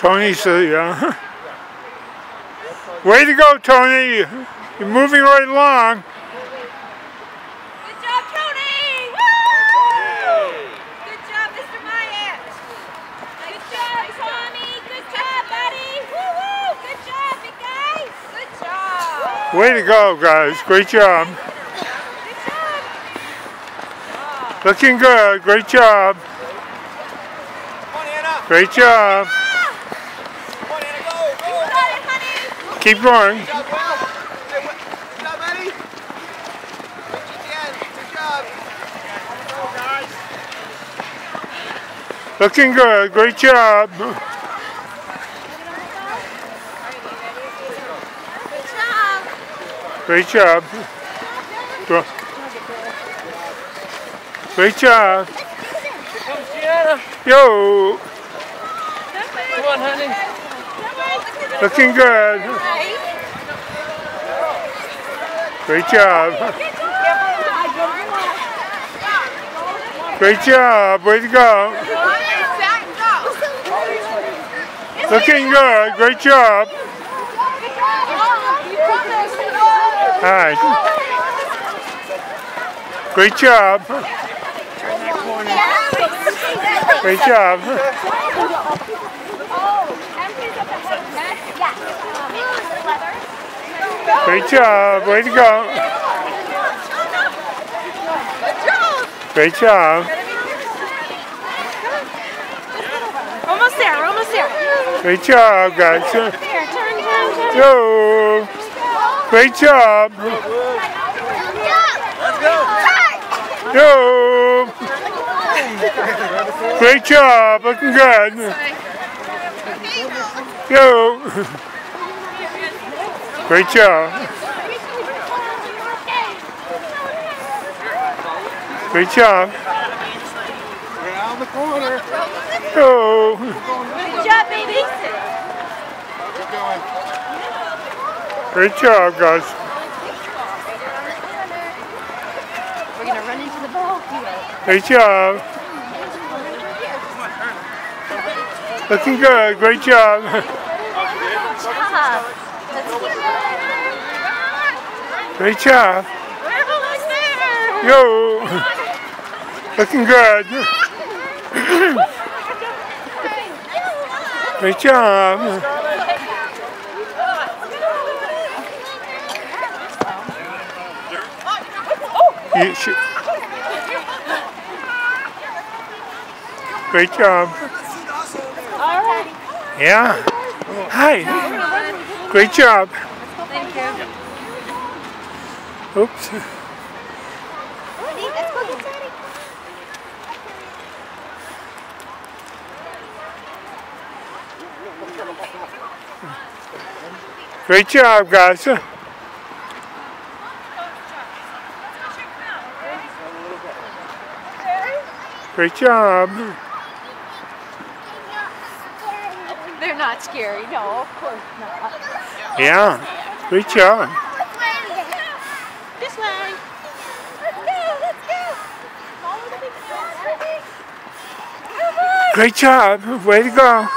Tony said, yeah. Way to go, Tony. You're moving right along. Good job, Tony. Woo! Good job, Mr. Myatt. Good job, Tommy. Good job, buddy. Woo-woo! Good job, big guy. Good job. Way to go, guys. Great job. Good job. Looking good. Great job. Great job. Keep going. Good job, Will. Good job, Eddie. Good job. Go, guys. Looking good. Great job. Good job. Great job. Great job. Here comes Gianna. Yo. Come on, honey. Looking good. Great job. Great job. Way to go. Looking good. Great job. Hi. Great job. Great job. Great job. Way to go. Great job. Almost there. We're almost there. Great job, guys. There. Turn. Yo. Great job. Let's go. Yo. Great job. Looking good. Yo. Great job. Great job. Around the corner. Yo. Good job, baby. Keep going. Great job, guys. We're going to run into the ball field. Great job. Looking good. Great job. Good job. Great job. We're almost there. Yo. Looking good. Great job. You should. Great job. All right. Yeah. Hi. Great job. Thank you. Oops. Let's go get Daddy. Great job, guys. Great job. They're not scary. No, of course not. Yeah. Great job. This way. Let's go. Follow the big dog. Come on. Great job. Way to go.